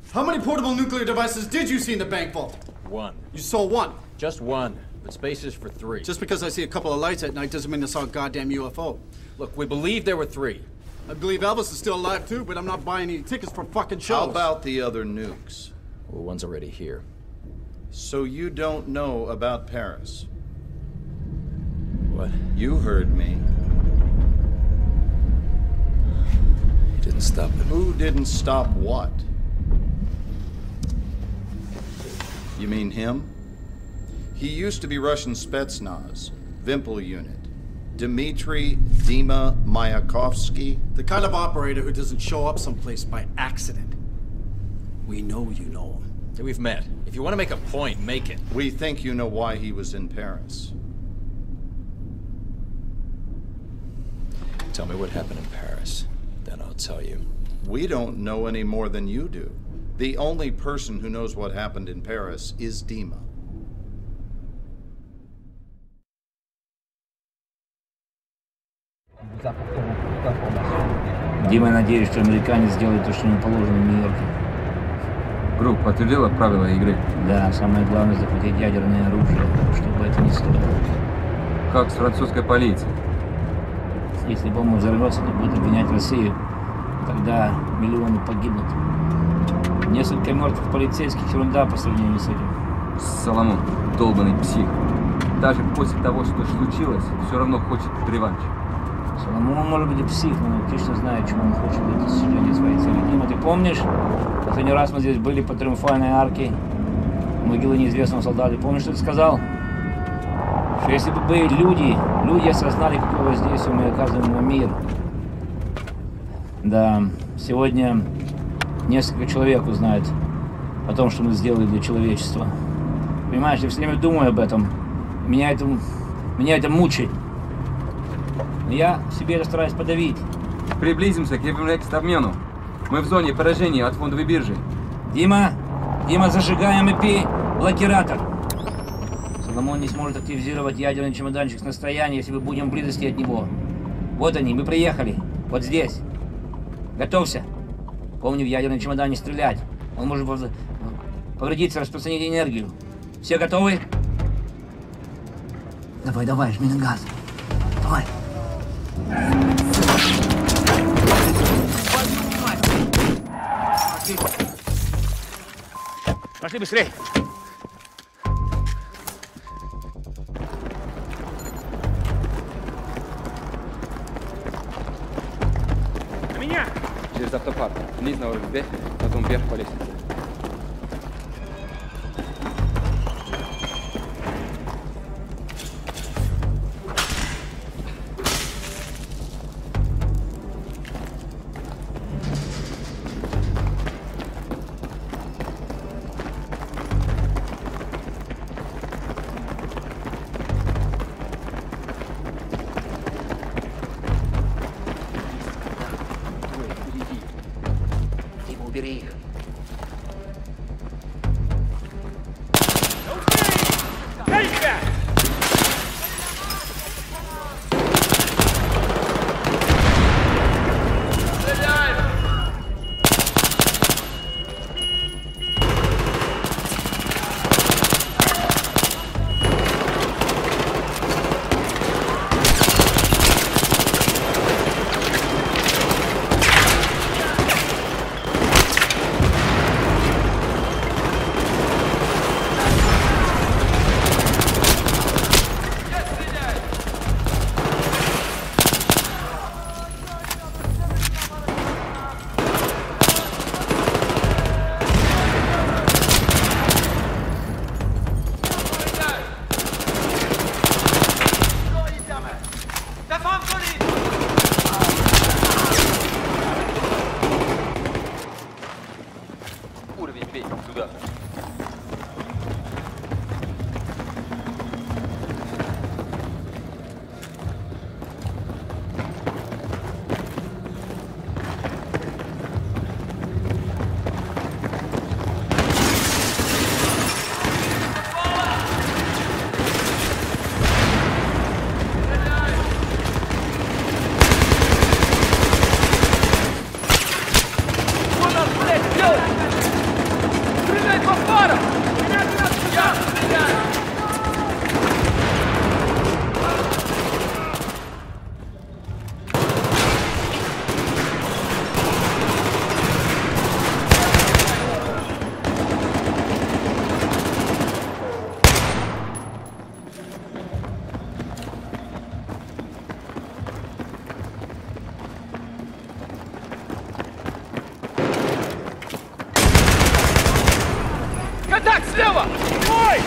How many portable nuclear devices did you see in the bank vault? One. You saw one? Just one, but space is for three. Just because I see a couple of lights at night doesn't mean I saw a goddamn UFO. Look, we believe there were three. I believe Elvis is still alive too, but I'm not buying any tickets for fucking shows. How about the other nukes? Well, one's already here. So you don't know about Paris? What? You heard me. He didn't stop it. Who didn't stop what? You mean him? He used to be Russian Spetsnaz, Vimpel unit. Dmitry Dima Mayakovsky. The kind of operator who doesn't show up someplace by accident. We know you know him. Hey, we've met. If you want to make a point, make it. We think you know why he was in Paris. Tell me what happened in Paris. Then I'll tell you. We don't know any more than you do. The only person who knows what happened in Paris is Dima. Дима, надеюсь, что американец сделает то, что ему положено в Нью-Йорке. Группа подтвердила правила игры? Да, самое главное — захватить ядерное оружие, чтобы это не стоило. Как с французской полицией? Если бомба взорвется, то будет обвинять Россию. Тогда миллионы погибнут. Несколько мертвых полицейских — ерунда по сравнению с этим. Соломон, долбанный псих. Даже после того, что случилось, все равно хочет реванш. Соломон может быть и псих, но отлично знает, чего он хочет для достижения своей цели. Дима, ты помнишь? Последний раз мы здесь были по Триумфальной арке, могилы неизвестного солдата. Помнишь, что ты сказал? Что если бы люди осознали, какое воздействие мы оказываем на мир. Да, сегодня несколько человек узнает о том, что мы сделали для человечества. Понимаешь, я все время думаю об этом. Меня это мучает. Но я себе это стараюсь подавить. Приблизимся к Евромекс-обмену. Мы в зоне поражения от фондовой биржи. Дима, зажигаем блокиратор. Соломон не сможет активизировать ядерный чемоданчик с расстояния, если мы будем в близости от него. Вот они, мы приехали. Вот здесь. Готовься. Помни, в ядерном чемодане стрелять. Он может повредиться, распространить энергию. Все готовы? Давай, жми на газ. Давай. Пошли быстрей. На меня! Через автопарк. Вниз на ОСБ, потом вверх по лестнице. Убери их. слева! Ой!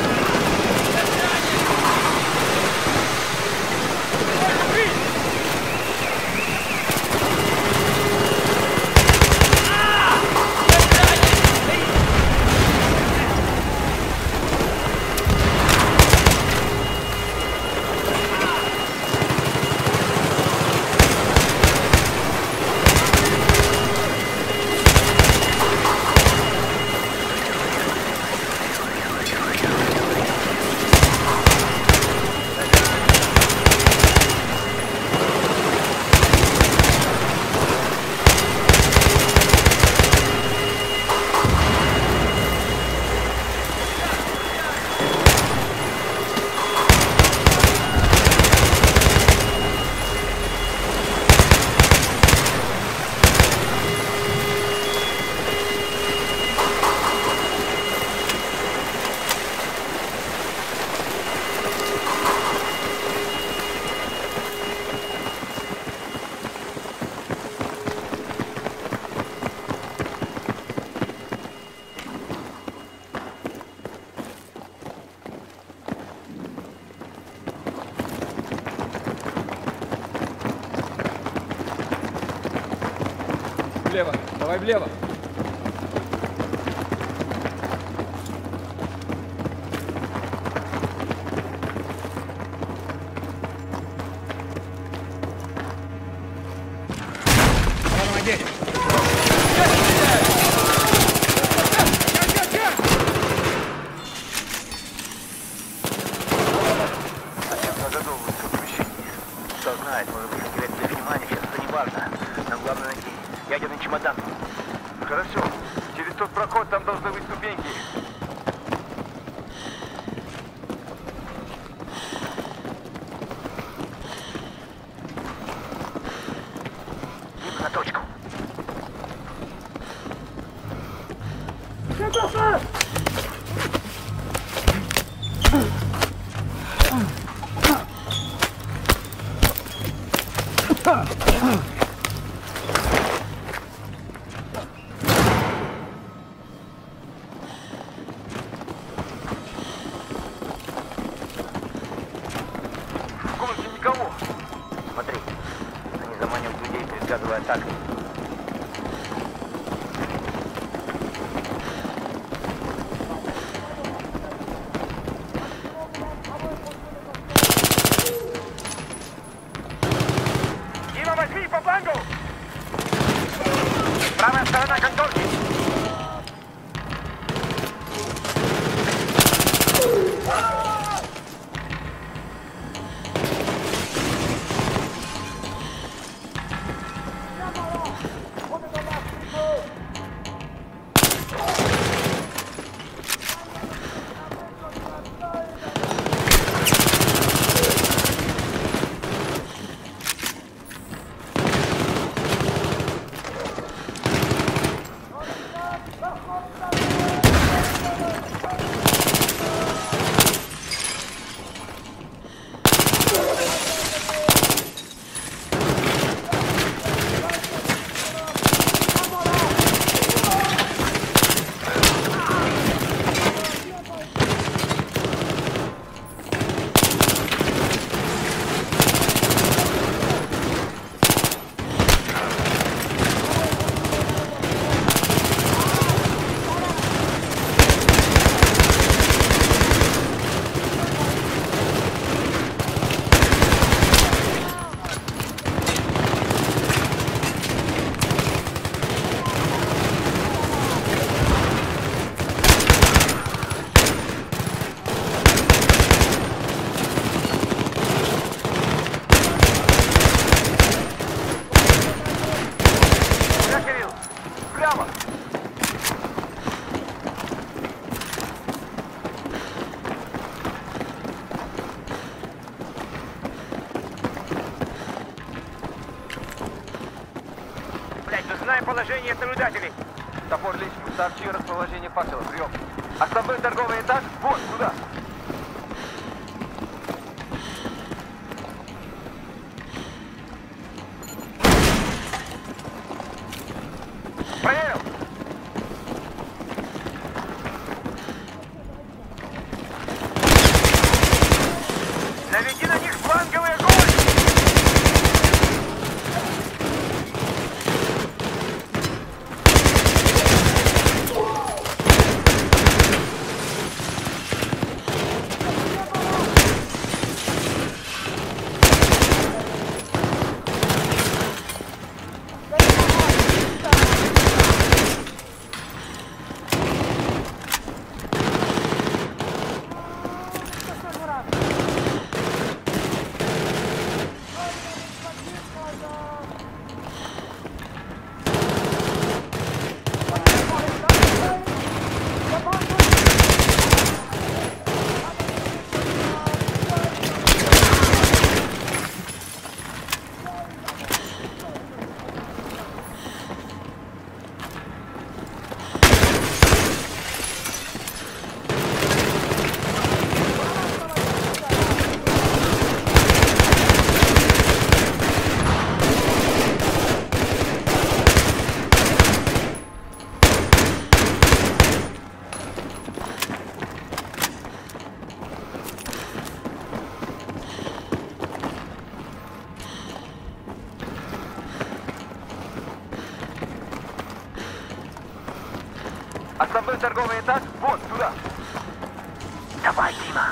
Влево, давай влево. Хорошо. Через тот проход там должны быть ступеньки. Иду на точку. В комнате никого. Смотри, они заманивают людей перед газовой атакой. Дима, возьми по флангу! Правая сторона конторки! Знаем положение наблюдателей. Топор личку, сообщи расположение факела. Прием. Основной торговый этаж вон туда. Проверил. Основной торговый этаж вон туда. Давай, Дима.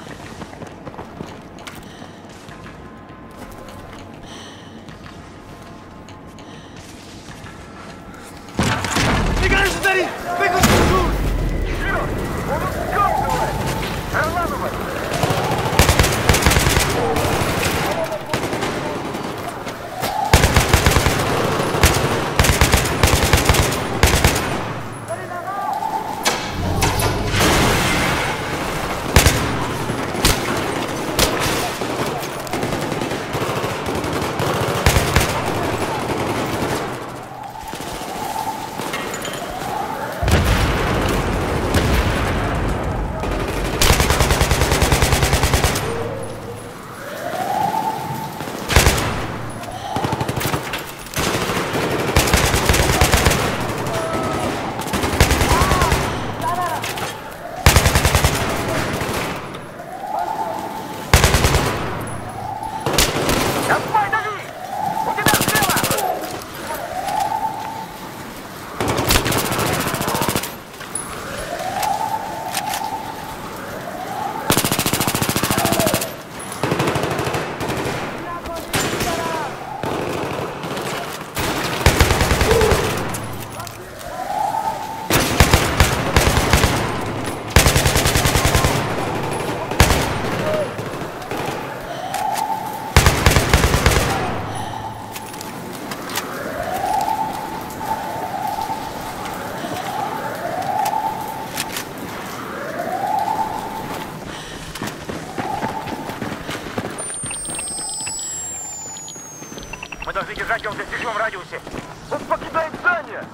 Мы должны держать его в достижимом радиусе. Он покидает здание!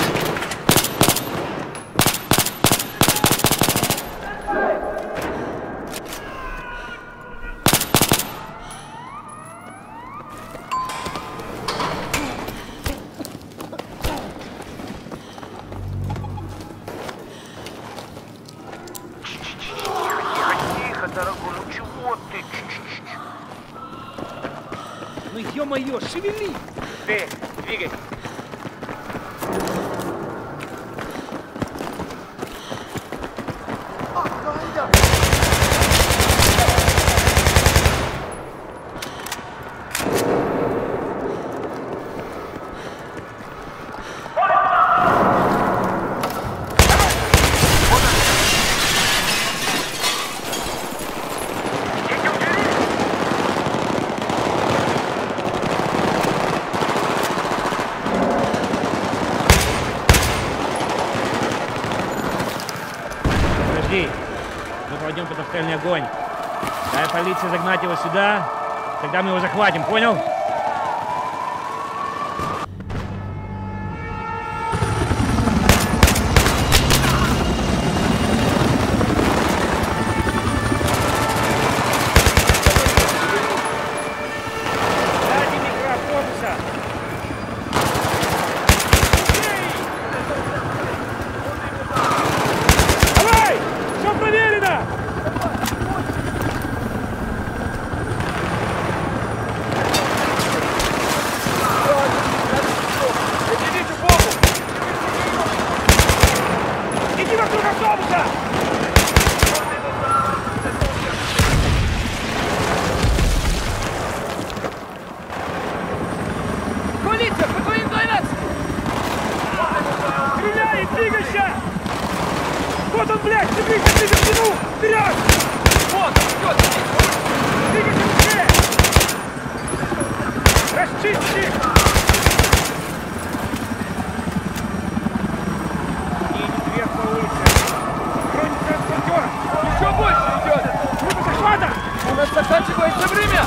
Тихо, дорогой, ну чего ты? Ну ё-моё, шевели! Ты, двигай! Подожди, мы проводим потенциальный огонь. Дай полиции загнать его сюда, тогда мы его захватим, понял? Сзади микроавтобуса. Давай! Все проверено! Иди вокруг автобуса! Полиция, по твоим глазам! Стреляй, двигайся! Вот он, блядь, двигайся, двигайся, ну! Вперед! Вот, идет! Двигайся быстрее! Расчисти! Едет вверх по улице. Бронь транспортер! Еще больше идет! Группа захвата! У нас заканчивается время!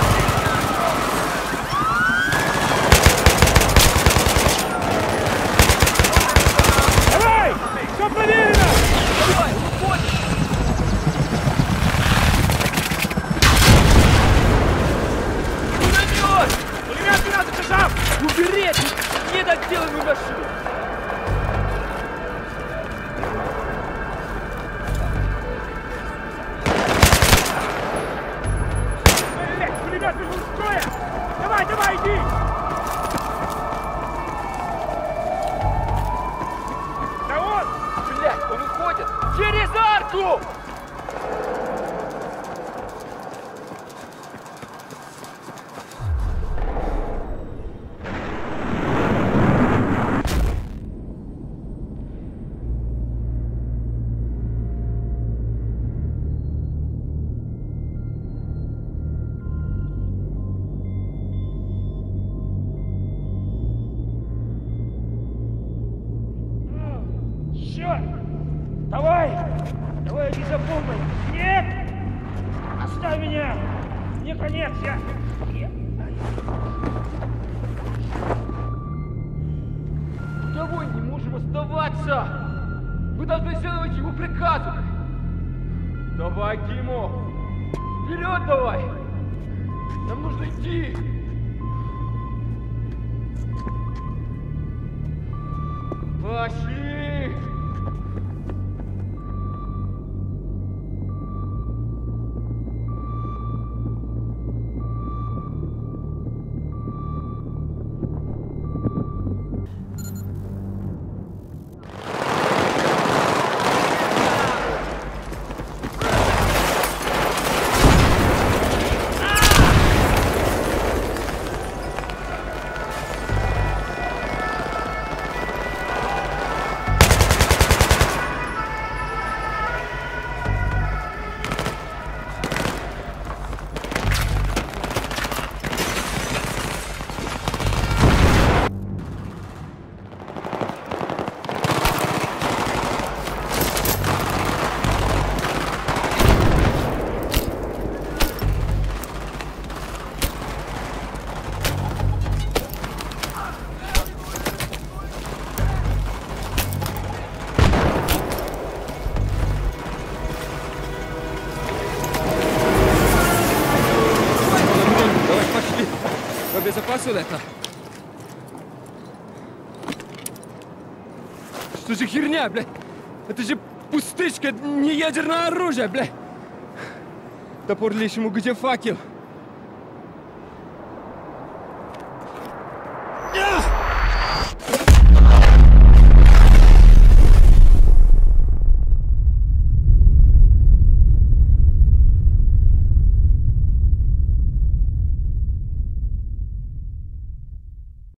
Давай! Все проверено! Давай, уходим! Пулемет! Пулемет 12 часов! Go! Черт! Давай! Давай, иди за бомбой! Нет! Оставь меня! Не конец, я... Кого не можем оставаться? Вы должны следовать его приказу! Давай, Димо! Вперед давай! Нам нужно идти! Пошли! Обезопасил это? Что за херня, бля? Это же пустышка, не ядерное оружие, бля! Топор лишь ему, где факел?